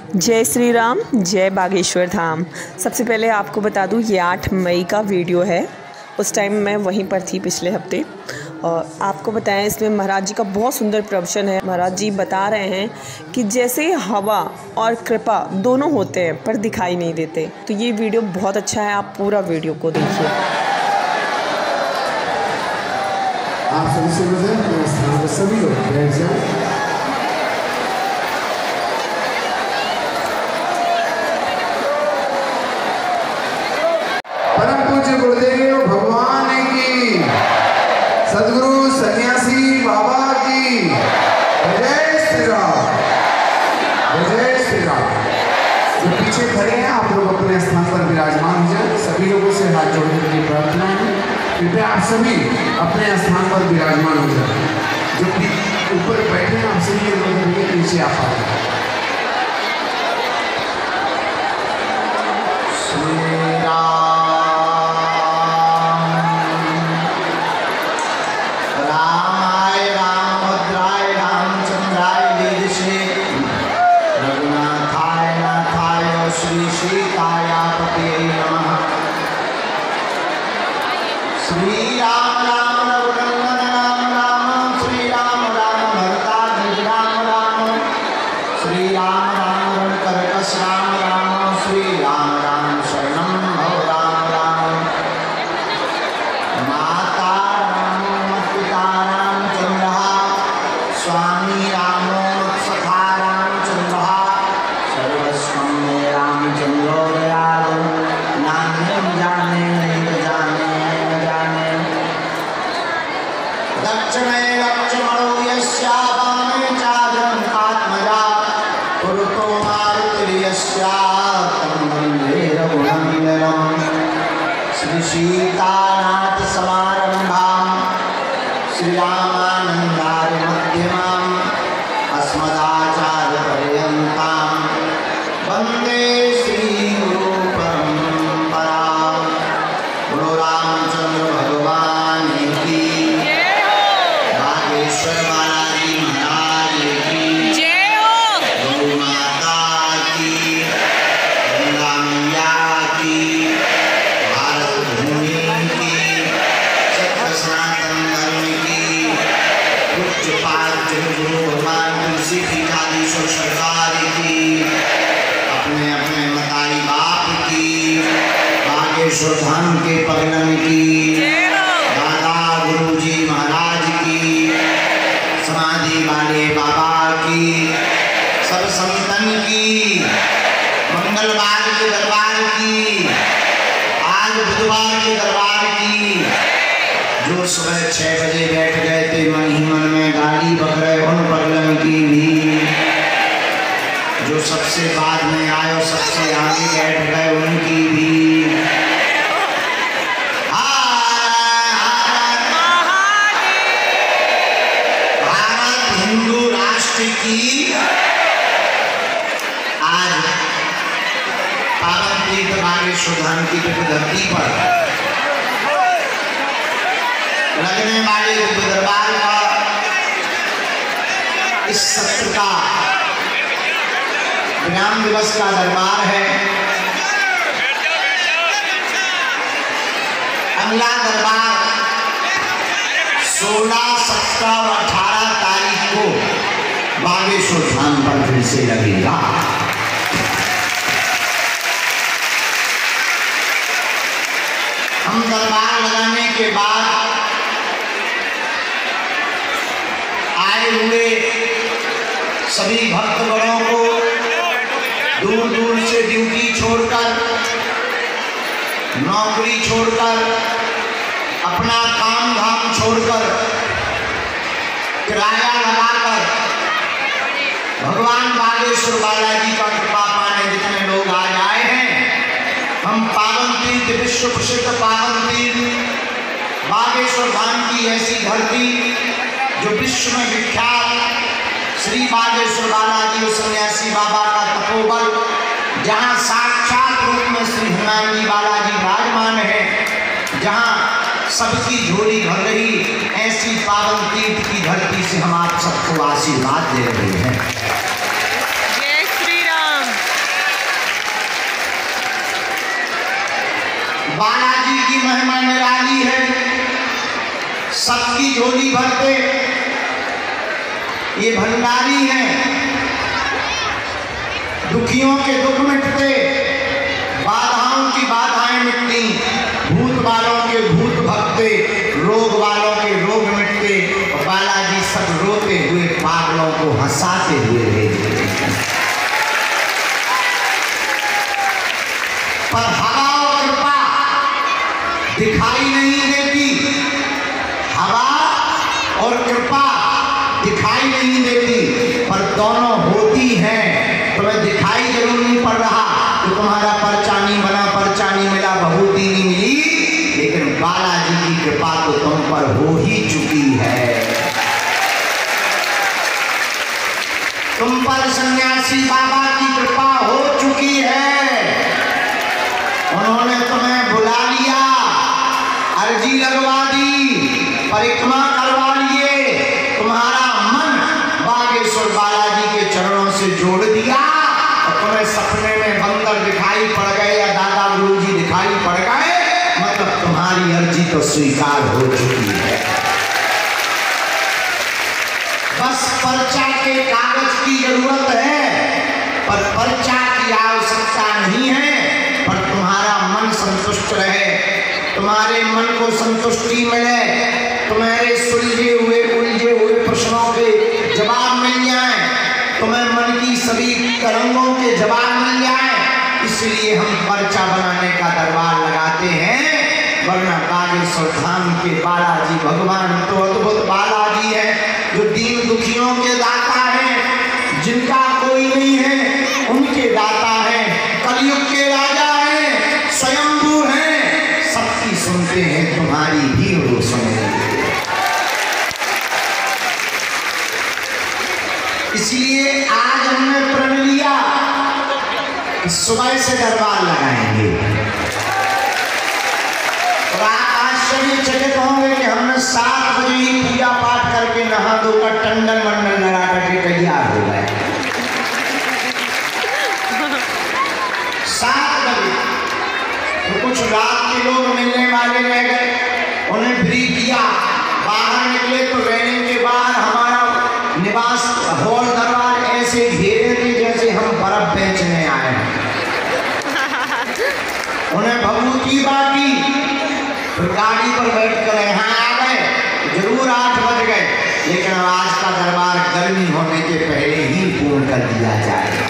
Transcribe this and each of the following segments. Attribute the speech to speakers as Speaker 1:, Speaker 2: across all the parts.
Speaker 1: जय श्री राम, जय बागेश्वर धाम। सबसे पहले आपको बता दूं, ये 8 मई का वीडियो है। उस टाइम मैं वहीं पर थी पिछले हफ्ते। और आपको बताएं, इसमें महाराज जी का बहुत सुंदर प्रवचन है। महाराज जी बता रहे हैं कि जैसे हवा और कृपा दोनों होते हैं पर दिखाई नहीं देते। तो ये वीडियो बहुत अच्छा है, आप पूरा वीडियो को देखिए।
Speaker 2: आप सभी से सभी लोग बैठ जाएं। परम पूज्य गुरुदेव भगवान की, सदगुरु सन्यासी बाबा की जय श्री राम, जय श्री राम। जो पीछे खड़े हैं आप लोग अपने स्थान पर विराजमान हो जाए। सभी लोगों से हाथ जोड़ने की प्रार्थना है, कृपया आप सभी अपने स्थान पर विराजमान हो जाए। जो ऊपर बैठे हैं आप सभी लोग नीचे आ पाए। श्री राम श्री राम राम रघुनंदन राम राम, श्री राम राम भरताग्नि राम राम, श्री राम राम रणकरकस राम राम, श्री राम राम शरणं भव राम राम। माता रामो पिता रामचंद्रः, स्वामी रामो सखा रामचंद्रः, सर्वस्वं मे रामचंद्रो दयालु, नान्यं जाने नैव जाने। दक्षिणे लक्ष्मणो यस्य वामे चाद्रं आत्मजा, पुरतो मारुतिर्यस्य तं वन्दे रघुनन्दनं। श्री सीतानाथ समारम्भां, श्री रामानन्दारि मध्यमाम्, अस्मदाचार्य पर्यन्तां वन्दे श्री गुरु परम्परां। बोलो रामचंद्र भगवान की, सरकार की, अपने अपने मतारी बाप की, बागेश्वर धाम के पगनम की, दादा गुरुजी महाराज की, समाधि वाले बाबा की, सब संतन की, मंगलवार के दरबार की, आज बुधवार के दरबार की। जो सुबह 6 बजे बैठ गए थे मन ही मन में गाड़ी बकरे उन पगलम की भी, जो सबसे बाद में आए और सबसे आगे बैठ गए उनकी भी। भारत हिंदू राष्ट्र की आज पावन तीर्थ बागेश्वर धाम की धरती पर लगने वाले दरबार का इस सत्र का विराम दिवस का दरबार है। अगला दरबार 16, 17 और 18 तारीख को बागेश्वर धाम पर फिर से लगेगा। हम दरबार लगाने के बाद आए हुए सभी भक्तगणों को दूर दूर से ड्यूटी छोड़कर, नौकरी छोड़कर, अपना काम धाम छोड़कर, किराया लगाकर भगवान बागेश्वर बालाजी का कृपा पाने जितने लोग आज आए हैं, हम पावन तीर्थ, विश्व प्रसिद्ध पावन तीर्थ बागेश्वर धाम की ऐसी धरती जो विश्व में विख्यात श्री बागेश्वर बालाजी सन्यासी बाबा का तपोबल, जहाँ साक्षात रूप में श्री हनुमान जी बालाजी विराजमान है, जहाँ सबकी झोली भर रही, ऐसी पावन तीर्थ की धरती से हम आप सबको आशीर्वाद दे रहे हैं।
Speaker 1: जय श्री राम।
Speaker 2: बालाजी की महिमा निराली है, सबकी झोली भरते ये भंडारी हैं, दुखियों के दुख मिटते, बाधाओं की बाधाएं मिटती, भूत वालों के भूत भगते, रोग वालों के रोग मिटते, बालाजी सब रोते हुए पागलों को हंसाते हुए भेजते। पर हवा और कृपा दिखाई नहीं देती, हवा और कृपा दिखाई नहीं देती, पर दोनों होती हैं। तुम्हें दिखाई जरूर नहीं पड़ रहा कि तुम्हारा पर्चा नहीं बना, पर्चा नहीं मिला, बहुती नहीं मिली, लेकिन बालाजी की कृपा तो तुम पर हो ही चुकी है। तुम पर सन्यासी बाबा की कृपा हो चुकी है। उन्होंने तुम्हें बुला लिया, अर्जी लगवा दी, परिक्रमा करवा लिए, तुम्हारा मन बागेश्वर बालाजी के चरणों से जोड़ दिया, और तुम्हें सपने में बंदर दिखाई पड़ गए या दादा गुरुजी दिखाई पड़ गए, मतलब तुम्हारी अर्जी तो स्वीकार हो चुकी है। बस पर्चा के कागज की जरूरत है, पर पर्चा की आवश्यकता नहीं है, पर तुम्हारा मन संतुष्ट रहे, तुम्हारे मन को संतुष्टि मिले, तुम्हारे सुलझे हुए उलझे हुए प्रश्नों के जवाब मिल जाए, तुम्हें मन की सभी तरंगों के जवाब मिल जाए, इसलिए हम पर्चा बनाने का दरबार लगाते हैं। वरना बागेश्वर धाम के बालाजी भगवान तो अद्भुत बालाजी है, जो दीन दुखियों के दाता है, जिनका कोई नहीं है उनके दाता है, कलयुग के राजा है, स्वयंभू है, सबकी सुनते हैं, तुम्हारी भी वो सुनेंगे। इसलिए आज हमने प्रण लिया कि सुबह से दरबार लगाएंगे, और आप आश्चर्यचकित होंगे कि हमने 7 बजे ही पूजा पाठ करके नहा धोकर टंडन मंडल लगा करके तैयार हो गए। 7 बजे तो कुछ रात के लोग मिलने वाले रह गए, उन्हें फ्री किया, बाहर निकले तो रेलिंग के बाहर हमारा निवास हॉल दरबार ऐसे घेरे थे जैसे हम बर्फ बेचने आए हैं। उन्हें भभूति बांटी, फिर गाड़ी पर बैठ कर यहाँ आ गए, जरूर 8 बज गए, लेकिन आज का दरबार गर्मी होने के पहले ही पूर्ण कर दिया जाएगा।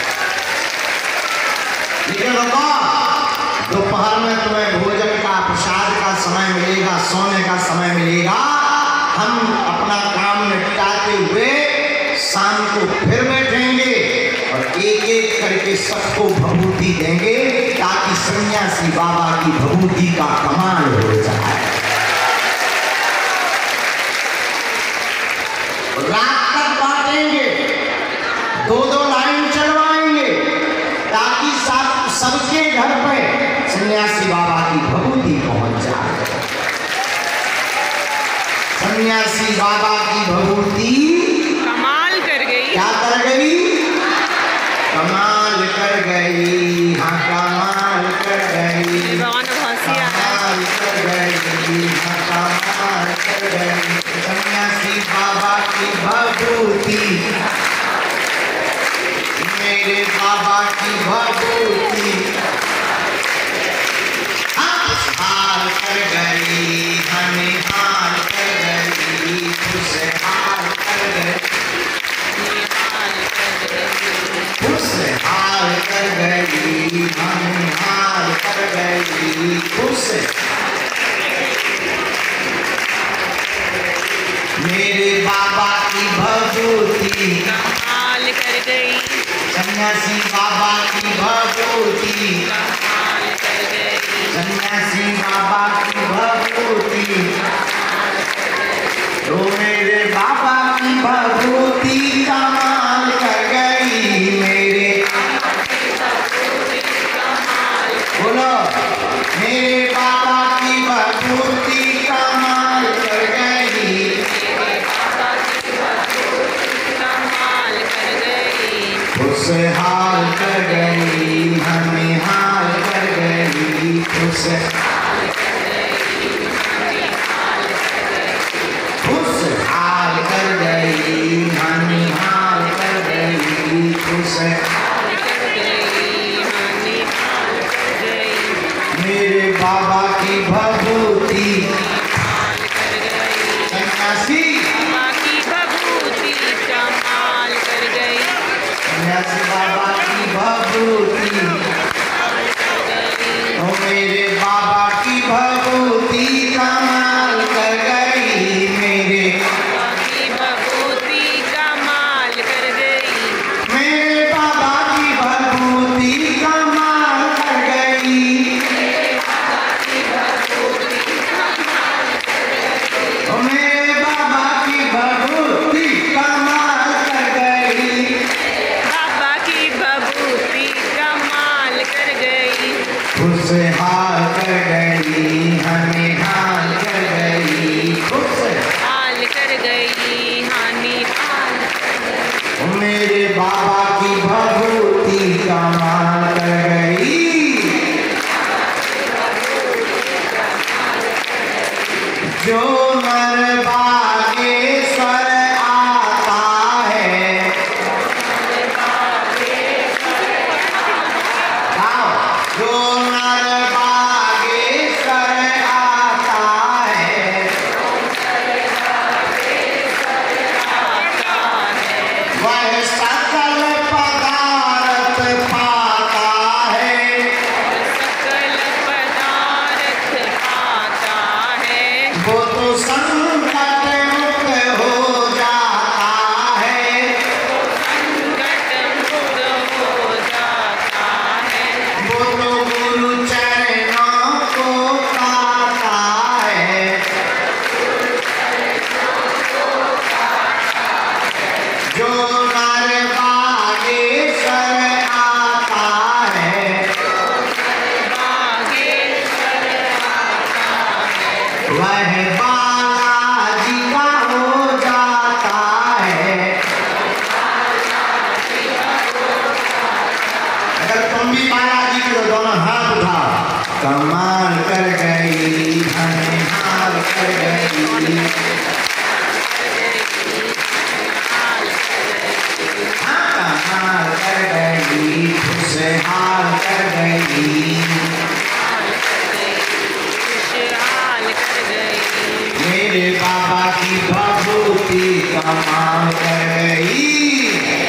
Speaker 2: लेकिन दोपहर में तुम्हें भोजन का प्रसाद का समय मिलेगा, सोने का समय मिलेगा, हम अपना काम निपटाते हुए शाम को फिर बैठेंगे और एक एक करके सबको भभूति देंगे, ताकि सन्यासी बाबा की भभूति का कमाल हो जाए। रात तक बांटेंगे, 2-2 लाइन चलवाएंगे, ताकि सबके घर पे सन्यासी बाबा की भभूति पहुंच जाए। सन्यासी बाबा की भभूति
Speaker 1: कमाल कर गई।
Speaker 2: क्या कर गई? कमाल कर गई। हाँ, कमाल कर गई, कमाल कर गई, हाँ, कमाल कर गई। सन्यासी बाबा की भभूति, मेरे बाबा की भभूति हाल कर गई, हमें हाल कर गई, उसे हाल कर गई, उसे हाल कर गई, हमें हाल कर गई, उसे मेरे बाबा की भभूति
Speaker 1: कमाल कर गई,
Speaker 2: सन्यासी बाबा की भभूति, सन्यासी बाबा की भभूति, तो मेरे बाबा की भभूति कमाल कर गई, मेरे बोलो, मेरे बाबा की भभूति कमाल कर गई, उसे हाल कर गई, हमें हाल कर गई, खुशहाल कर गई, हाल कर गई, खुशहाल कर गई, मेरे बाबा की भभूति सन्यासी
Speaker 1: कमाल कर गई,
Speaker 2: सन्यासी बाबा की भभूति, ओ मेरे बाबा की भभूति कमाल कर गई, मेरे
Speaker 1: भभूति कमाल कर गई,
Speaker 2: मेरे बाबा की भभूति कमाल कर गई, ओ मेरे बाबा की भभूति कमाल कर गई,
Speaker 1: बाबा की भभूति कमाल कर गई,
Speaker 2: खुशहाल कर गई, हमें हाल कर गई,
Speaker 1: हाल कर गई, हानि हाल
Speaker 2: मेरे बाबा की भभूति कमाल कर गई, जो नर बागेश्वर आता है, जो नर बागेश्वर आता है, वह सकल पदार्थ पाता है,
Speaker 1: सकल पदार्थ पाता है,
Speaker 2: वो तो संकट मुक्त हो जाता है,
Speaker 1: संकट मुक्त हो जाता है,
Speaker 2: वो तो गुरु चरणों को पाता है, जो नर बागेश्वर आता है,
Speaker 1: बागेश्वर आता है,
Speaker 2: वह बालाजी का हो जाता है। अगर तुम भी बालाजी के दोनों हाथ उठाओ, कमाल कर गई, हमें हाल कर गई, हाँ कमाल कर गई, खुशहाल कर गई,
Speaker 1: खुशहाल कर गई,
Speaker 2: मेरे बाबा की भभूति कमाल कर गई,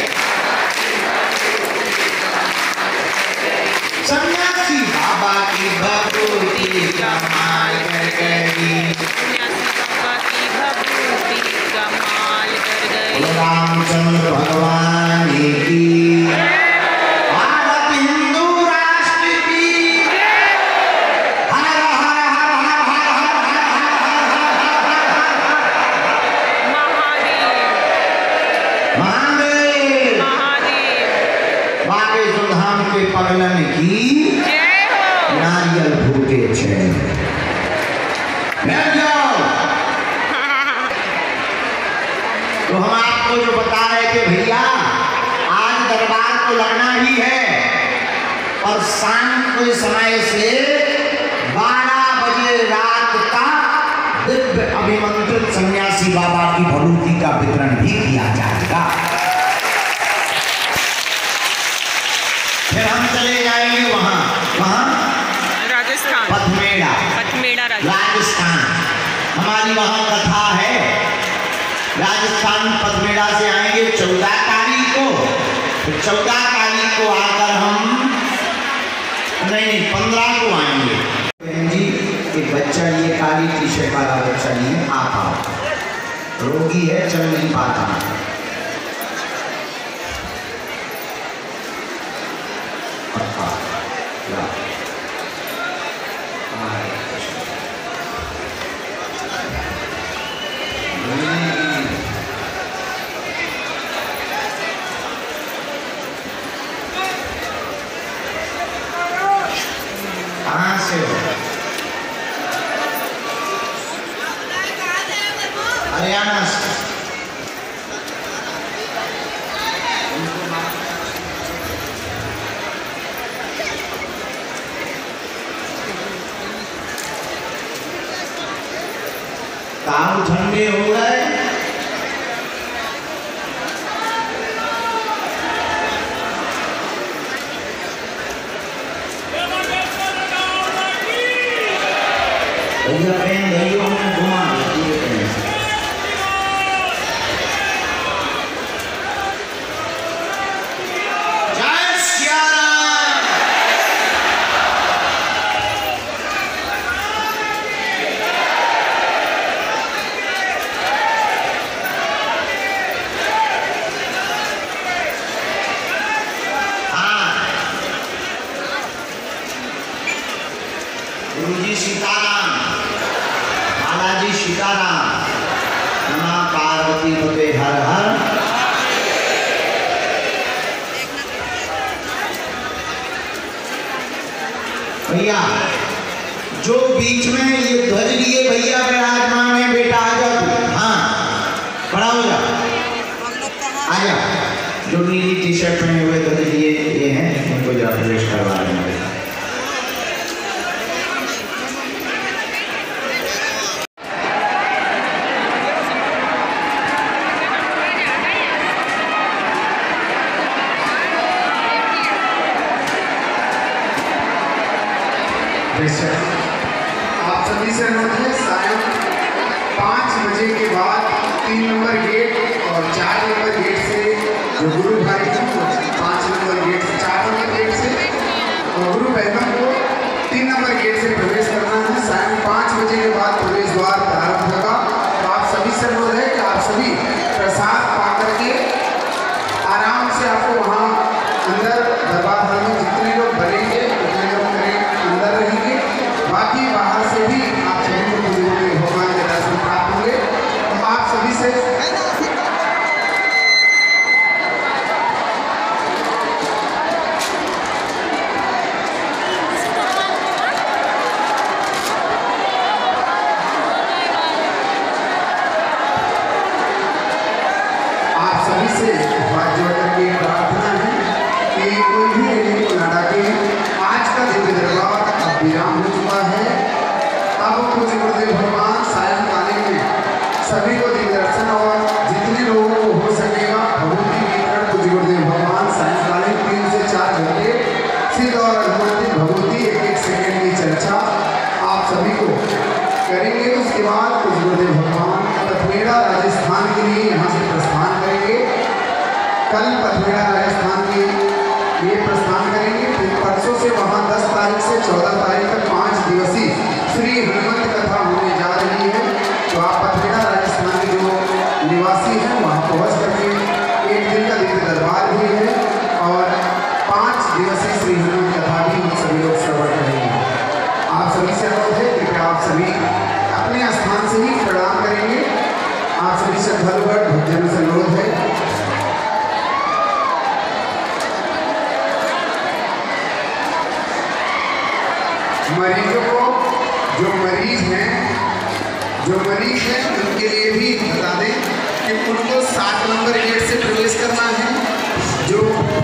Speaker 2: सन्यासी बाबा की भभूति कमाल कर गई,
Speaker 1: सन्यासी बाबा की भभूति कमाल कर गई,
Speaker 2: रामचंद्र भगवान की, भारत हिंदू राष्ट्र की, हर हर हर हर हर हर हर
Speaker 1: महादेव
Speaker 2: महादेव,
Speaker 1: महादेव
Speaker 2: बागेश्वर धाम के पगलन की
Speaker 1: जय हो,
Speaker 2: नारियल फूटे छे, बैठ जाओ। तो हम आपको जो बता रहे थे भैया, आज दरबार तो लगना ही है, और शाम के समय से 12 बजे रात का दिव्य अभिमंत्रित सन्यासी बाबा की भभूति का वितरण भी किया जाएगा। फिर हम चले जाएंगे वहाँ
Speaker 1: राजस्थान,
Speaker 2: पथमेड़ा
Speaker 1: पथमेड़ा
Speaker 2: राजस्थान, हमारी वहाँ कथा है। राजस्थान पथमेड़ा से आएंगे 14 तारीख को, तो 14 तारीख को आकर हम नहीं 15 को आएंगे। जी एक बच्चा ये काली टी शर्ट वाला बच्चा नहीं आ पाओ, रोगी है, चल नहीं पाता। कहाँ से हो? हरियाणा से। ताऊ ठंडे हो गए। भैया बहन भाइयों में घुमा देती है। गुरुजी सीताराम, बालाजी सीताराम, नमः पार्वती पते हर हर। भैया जो बीच में ये ध्वज लिए भैया विराजमान है, बेटा आ जाओ। हाँ खड़ा हो जा, आ जा। जो नीली टी शर्ट पहने हुए ध्वज लिए ये हैं, उनको जरा प्रवेश करवा देना।
Speaker 3: आप सभी से अनुरोध है, सायं 5 बजे के बाद 3 नंबर गेट और 4 नंबर गेट से जो गुरु भाई हैं वो 5 नंबर गेट से 4 नंबर गेट से और गुरु बहनों को 3 नंबर गेट से प्रवेश करना है। सायं 5 बजे के बाद प्रवेश द्वार प्रारंभ होगा। तो आप सभी से अनुरोध है कि आप सभी प्रसाद पा करके आराम से आपको वहाँ अंदर दरबार हॉल में जितने लोग भरेंगे उतने लोग अंदर रहेंगे, बाकी बाहर से भी आप सभी को भगवान के दर्शन प्राप्त होंगे। तो आप सभी से हाथ जोड़ करके प्रार्थना है कि कोई भी रेली को ना डाके। आज का दिव्य दरबार अब विराम हो चुका है। अब कुछ गुरुदेव भगवान सायंकालीन में सभी को दिव्य दर्शन और जितने लोगों को हो सकेगा भगवती वितरण कुछ गुरुदेव भगवान सायंकालीन 3 से 4 घंटे सिद्ध और अनुमति भगवती 1-1 सेकेंड की चर्चा आप सभी को करेंगे। उसके बाद कुछ गुरुदेव भगवान पथमेड़ा राजस्थान के लिए यहाँ से प्रस्थान करेंगे। कल पथमेड़ा राजस्थान के लिए प्रस्थान करेंगे। फिर परसों से वहाँ 10 तारीख से 14 तारीख तक 5 दिवसीय श्री हनुमत कथा होने जा रही है। तो आप पथमेड़ा राजस्थान के जो निवासी हैं वहाँ पहुँच करके 1 दिन का दिव्य दरबार भी है और 5 दिवसीय श्री हनुमत कथा भी हम सभी लोग श्रवण करेंगे। आप सभी से अनुरोध है कि आप सभी अपने स्थान से ही प्रणाम करेंगे। आप सभी श्रद्धालुगण भक्तजनों से अनुरोध है मरीजों को जो मरीज हैं उनके लिए भी बता दें कि उनको 7 नंबर गेट से प्रवेश करना है। जो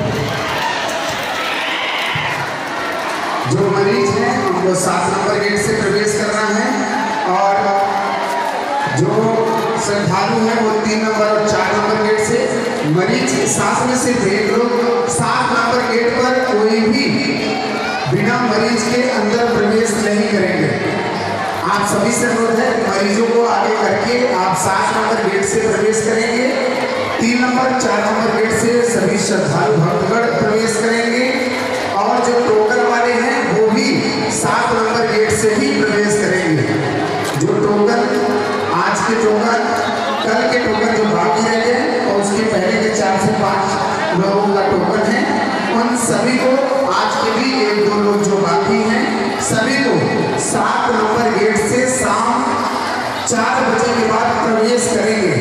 Speaker 3: मरीज हैं उनको 7 नंबर गेट से प्रवेश करना है और जो श्रद्धालु हैं वो 3 नंबर और 4 नंबर गेट से। मरीज के साथ में सिर्फ एक लोग 7 नंबर गेट पर कोई भी बिना मरीज के अंदर प्रवेश नहीं करेंगे। आप सभी से अनुरोध है मरीजों को आगे करके आप 7 नंबर गेट से प्रवेश करेंगे। 3 नंबर 4 नंबर गेट से सभी श्रद्धालु भक्तगण प्रवेश करेंगे और जो टोकन वाले हैं वो भी 7 नंबर गेट से ही प्रवेश करेंगे। जो टोकन आज के टोकन कल के टोकन जो बाकी रह गए और उसके पहले के 4 से 5 लोगों का टोकन है उन सभी को आज के भी 1-2 लोग जो बाकी हैं सभी को 7 नंबर गेट से शाम 4 बजे के बाद प्रवेश करेंगे।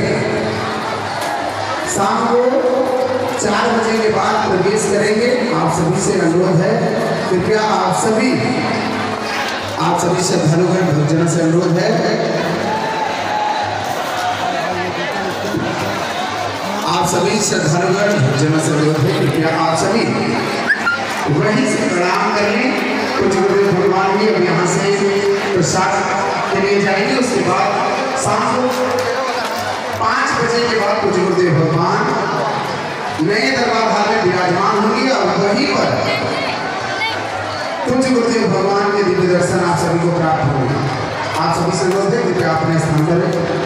Speaker 3: शाम को 4 बजे के बाद प्रवेश करेंगे। आप सभी से अनुरोध है कृपया आप सभी श्रद्धालुगण भक्तजनों से अनुरोध है आप सभी श्रद्धालुगण भक्तजनों से अनुरोध है कृपया आप सभी वहीं से प्रणाम कर लें। कुछ गुरुदेव भगवान भी अब यहाँ से प्रसाद के लिए जाएंगे। उसके बाद शाम को 5 बजे के बाद पूज्य गुरुदेव भगवान नए दरबार हाल में विराजमान होंगे और वहीं पर पूज्य गुरुदेव भगवान के दिव्य दर्शन आप सभी को प्राप्त होंगे। आप सभी से अनुरोध है कि आप अपने स्थान पर